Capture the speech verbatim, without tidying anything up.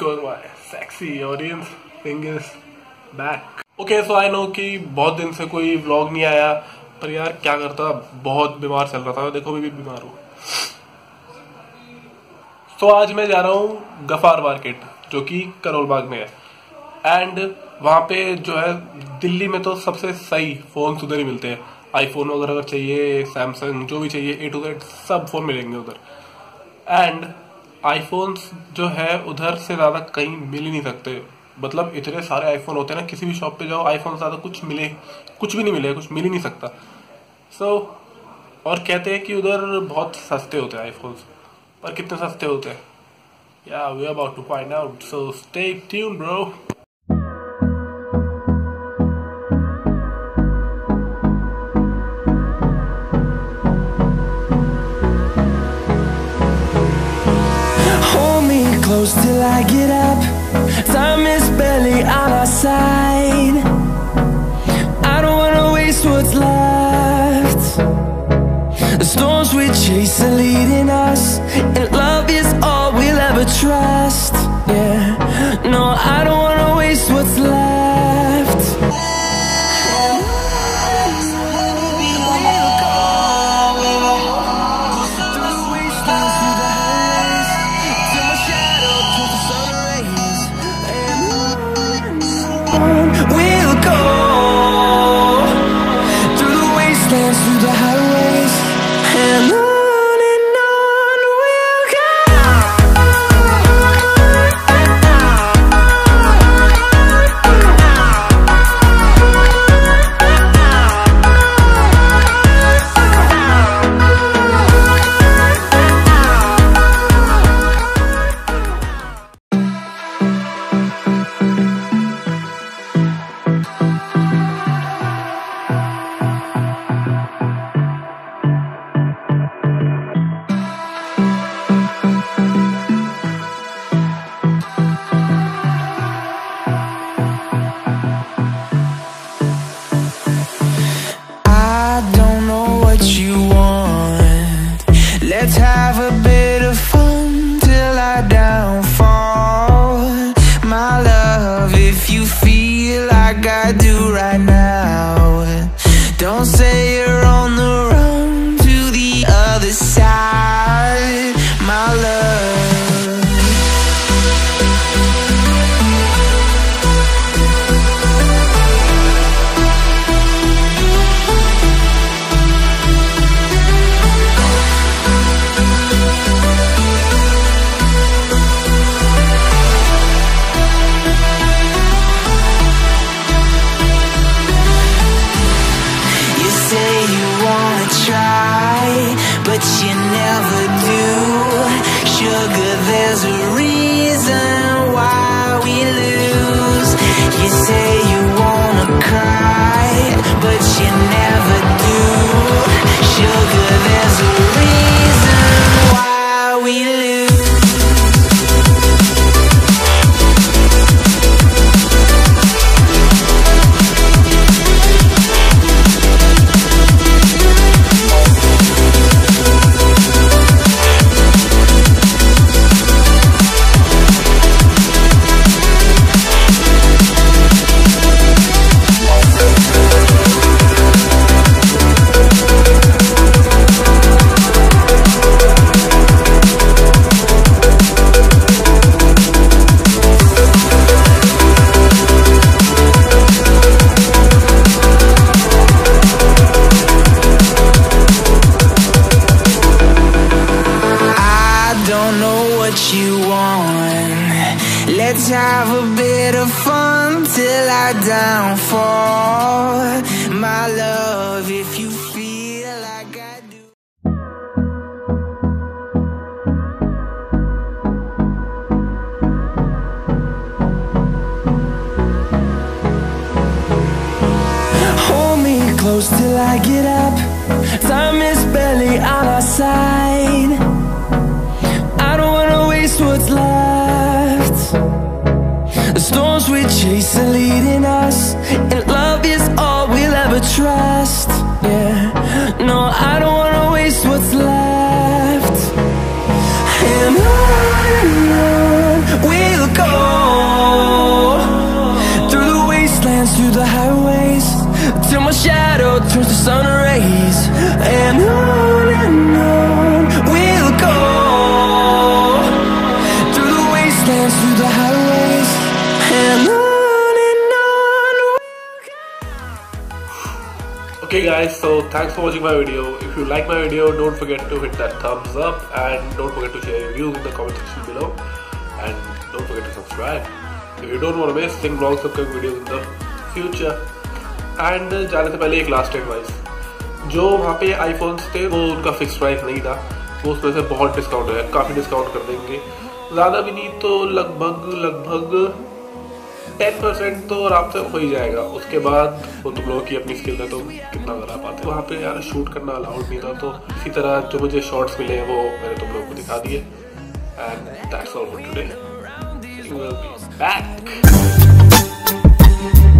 because my sexy audience thing is back. Okay, so I know कि बहुत दिन से कोई vlog नहीं आया, पर यार क्या करता, बहुत बीमार चल रहा था. देखो मैं भी बीमार हूँ. तो आज मैं जा रहा हूँ गफार मार्केट, जो कि करोल बाग में है. एंड वहाँ पे जो है दिल्ली में तो सबसे सही फोन उधर ही मिलते हैं. आईफोन वगैरह अगर चाहिए, सैमसंग जो भी चाहिए, ए टू जेड सब फोन मिलेंगे उधर. एंड आईफोन्स जो है उधर से ज्यादा कहीं मिल ही नहीं सकते. मतलब इतने सारे आईफोन होते हैं ना, किसी भी शॉप पे जाओ आईफोन ज्यादा कुछ मिले, कुछ भी नहीं मिले, कुछ मिल ही नहीं सकता. सो so, और कहते हैं कि उधर बहुत सस्ते होते हैं आईफोन्स, पर कितने सस्ते होते हैं, या we are about to find out. So stay tuned bro. Close till I get up. Time is barely on our side. I don't wanna waste what's left. The storms we chase are leading us, and love is all we'll ever trust. Yeah, no, I don't wanna waste what's left. We'll go through the wastelands, through the highways, and on and on we'll go. Let's have a bit of fun till I downfall. My love, if you feel like I do right now, don't say you're on the run to the other side. My love, but you never do. Sugar, there's a reason why we lose. You say you wanna cry, but you never do. Sugar, there's a reason why we lose. You want. Let's have a bit of fun till I downfall. My love, if you feel like I do. Hold me close till I get up. Time is barely on our side. What's left? The storms we chase are leading us, and love is all we'll ever trust. Yeah, no, I don't wanna waste what's left. And on and on we'll go. till my shadow turns to sun rays. And on and on we'll go, through the wastelands, through the highways, and on and on we'll go. Okay guys, so thanks for watching my video. If you like my video, don't forget to hit that thumbs up and don't forget to share your views in the comment section below, and don't forget to subscribe if you don't want to miss Sing Vlogs upcoming videos in the future. And जाने से पहले एक last advice, जो वहाँ पे iPhones थे वो उनका फिक्स प्राइस नहीं था, वो उसमें से बहुत डिस्काउंट है, काफ़ी डिस्काउंट कर देंगे, ज़्यादा भी नहीं तो लगभग लगभग टेन परसेंट तो आराम से हो ही जाएगा। उसके बाद वो तुम लोगों की अपनी स्किल है तो कितना करा पाते। वहाँ पे यार शूट करना अलाउड नहीं था, तो इसी तरह जो मुझे शॉर्ट्स मिले हैं वो मैंने तुम लोगों को दिखा दिए। And that's all for today, we will be back.